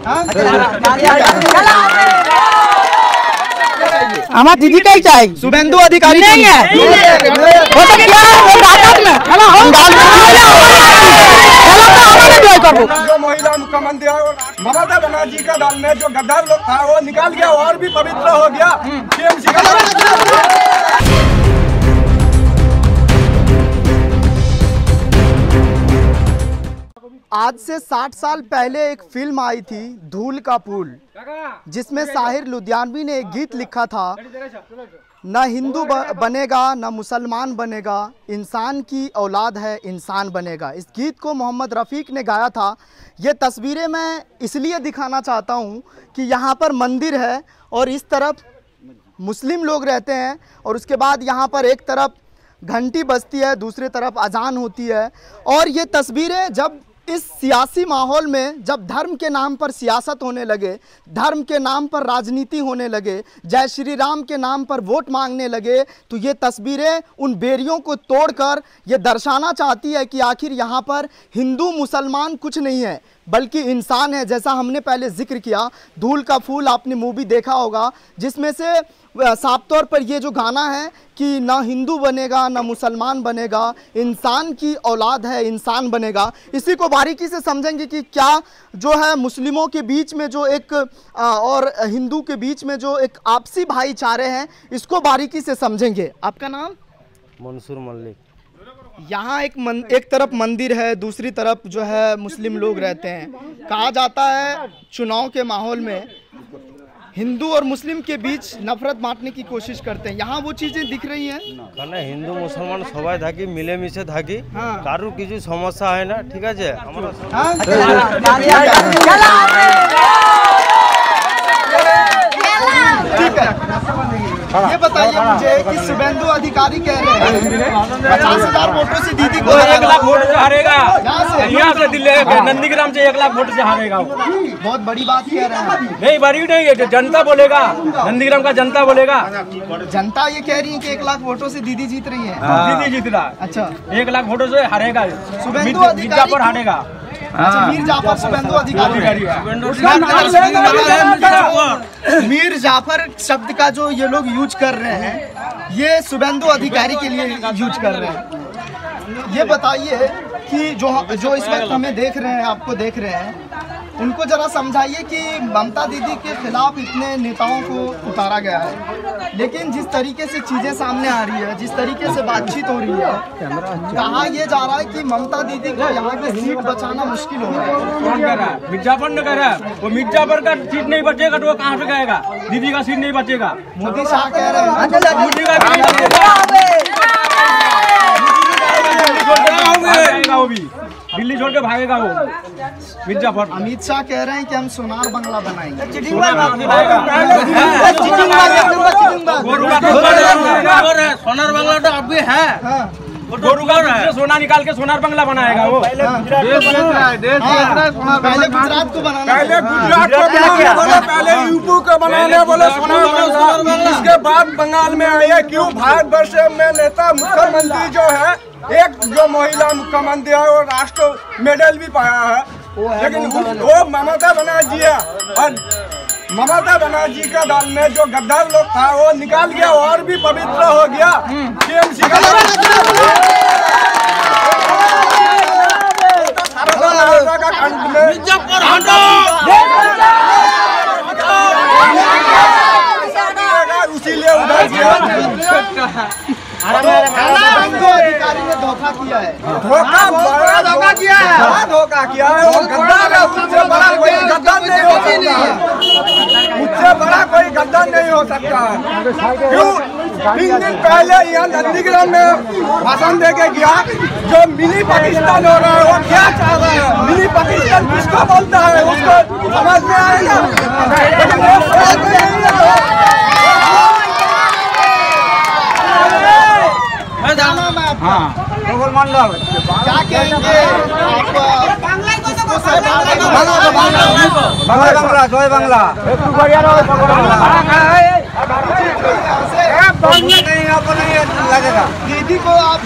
हमारा दीदी का ही चाहिए, शुभेंदु अधिकारी नहीं है। वो तो क्या जो महिला मुख्यमंत्री ममता बनर्जी का दल में जो गद्दार लोग था वो निकाल गया और भी पवित्र हो गया। आज से 60 साल पहले एक फिल्म आई थी धूल का पुल, जिसमें साहिर लुधियानवी ने एक गीत लिखा था, न हिंदू बनेगा न मुसलमान बनेगा, इंसान की औलाद है इंसान बनेगा। इस गीत को मोहम्मद रफ़ीक ने गाया था। ये तस्वीरें मैं इसलिए दिखाना चाहता हूँ कि यहाँ पर मंदिर है और इस तरफ मुस्लिम लोग रहते हैं और उसके बाद यहाँ पर एक तरफ घंटी बजती है, दूसरी तरफ अजान होती है। और ये तस्वीरें जब इस सियासी माहौल में, जब धर्म के नाम पर सियासत होने लगे, धर्म के नाम पर राजनीति होने लगे, जय श्री राम के नाम पर वोट मांगने लगे, तो ये तस्वीरें उन बेरियों को तोड़कर ये दर्शाना चाहती है कि आखिर यहाँ पर हिंदू मुसलमान कुछ नहीं है बल्कि इंसान है। जैसा हमने पहले जिक्र किया, धूल का फूल आपने मूवी देखा होगा, जिसमें से साफ तौर पर ये जो गाना है कि ना हिंदू बनेगा ना मुसलमान बनेगा, इंसान की औलाद है इंसान बनेगा। इसी को बारीकी से समझेंगे कि क्या जो है मुस्लिमों के बीच में जो एक और हिंदू के बीच में जो एक आपसी भाईचारे हैं, इसको बारीकी से समझेंगे। आपका नाम? मंसूर मलिक। यहाँ एक तरफ मंदिर है, दूसरी तरफ जो है मुस्लिम लोग रहते हैं। कहा जाता है चुनाव के माहौल में हिंदू और मुस्लिम के बीच नफरत बांटने की कोशिश करते हैं। यहाँ वो चीजें दिख रही हैं? खाना हिंदू मुसलमान सबाई थाकी मिले मिशे थाकी, कारू किछु समस्या है ना, ठीक है। ठीक है, ये बताइए मुझे कि शुभेंदु अधिकारी कह रहे हैं 50,000 वोटों से दीदी को 1 लाख वोट से हारेगा। यहाँ से दिल्ली नंदीग्राम से 1 लाख वोट से हारेगा। बहुत बड़ी बात कह रहे हैं। नहीं, बड़ी नहीं है, जनता बोलेगा, नंदीग्राम का जनता बोलेगा। जनता ये कह रही है कि 1 लाख वोटों से दीदी जीत रही है। दीदी जीत रहा। अच्छा, 1 लाख वोटों से हारेगा, मिर्जापुर हारेगा। मीर जाफर शुभेंदु अधिकारी, मीर जाफर शब्द का जो ये लोग यूज कर रहे हैं, ये शुभेंदु अधिकारी के लिए यूज कर रहे हैं। ये बताइए कि जो इस वक्त हमें देख रहे हैं, आपको देख रहे हैं, उनको जरा समझाइए कि ममता दीदी के खिलाफ इतने नेताओं को उतारा गया है, लेकिन जिस तरीके से चीजें सामने आ रही है, जिस तरीके से बातचीत हो रही है, कहा यह जा रहा है कि ममता दीदी को यहाँ की सीट बचाना मुश्किल हो रहा है। कौन कह रहा है? मिर्जापुर ने कह रहा है। वो मिर्जापुर का सीट नहीं बचेगा तो वो कहाँ पे गएगा? दीदी का सीट नहीं बचेगा। मोदी शाह कह रहे हैं मोदी का नहीं बचेगा, वो भी दिल्ली छोड़ के भागेगा वो मिर्जापुर। अमित शाह कह रहे हैं कि हम सोनार बंगला बनाएंगे। सोनार बंगला तो अब भी है, सोना निकाल के सोनार बंगला बनाएगा वो। पहले गुजरात को बनाना, पहले गुजरात को बनाने बोले, पहले यूपी को बनाने बोले सोनार बंगला, इसके बाद बंगाल में आए। क्यों? भारतवर्ष में नेता मुख्यमंत्री जो है, एक जो महिला मुख्यमंत्री है वो राष्ट्र मेडल भी पाया है, लेकिन वो ममता बनर्जी है। और ममता बनर्जी का दल में जो गद्दार लोग था वो निकाल गया और भी पवित्र हो गया। टीएमसी का इसीलिए उधर अधिकारी ने धोखा किया है, धोखा किया है, धोखा किया है। वो गद्दार है, उससे बड़ा कोई गद्दार नहीं हो सकता, उससे बड़ा कोई गद्दार नहीं हो सकता है। क्यों? 3 दिन पहले यहाँ नंदीग्राम में भाषण दे के गया, जो मिनी पाकिस्तान हो रहा है वो क्या चाह रहा है? मिनी पाकिस्तान किसको बोलता है उसको समझ में आएगा, लेकिन वो समझ में नहीं आएगा। मंडल क्या कहेंगे बांग्ला जय बांग्ला। नहीं यहाँ पर नहीं लगेगा। दीदी को आप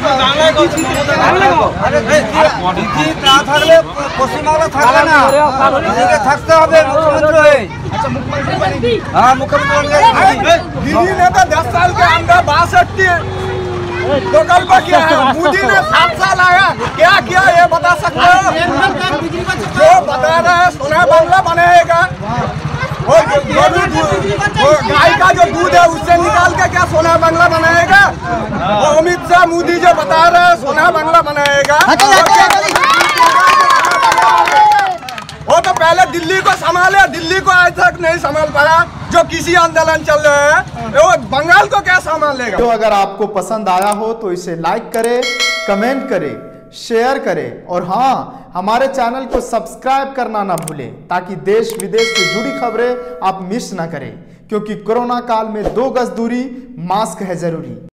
দিদি না থাকলে পশ্চিমবাংলা থাকবে না, দিদিকে থাকতে হবে। মুখ্যমন্ত্রী হয়ে हाँ मुख्यमंत्री दीदी ने तो 10 साल के अंदर 62 प्रकल्प किया है। मोदी ने 7 साल आया, क्या किया ये बता सकते हो? जो बता रहा है सोना बांग्ला बनाएगा, वो गाय का जो दूध है उससे निकाल के क्या सोना बांग्ला बनाएगा? वो अमित शाह मोदी जो बता रहे हैं सोना बांग्ला बनाएगा, वो तो पहले दिल्ली को संभाले, दिल्ली को आज तक नहीं संभाल पाया। जो किसी आंदोलन चल रहे हैं वो बंगाल को क्या संभाल लेगा? तो अगर आपको पसंद आया हो तो इसे लाइक करें, कमेंट करें, शेयर करें और हाँ, हमारे चैनल को सब्सक्राइब करना ना भूलें ताकि देश विदेश से जुड़ी खबरें आप मिस ना करें, क्योंकि कोरोना काल में 2 गज दूरी, मास्क है जरूरी।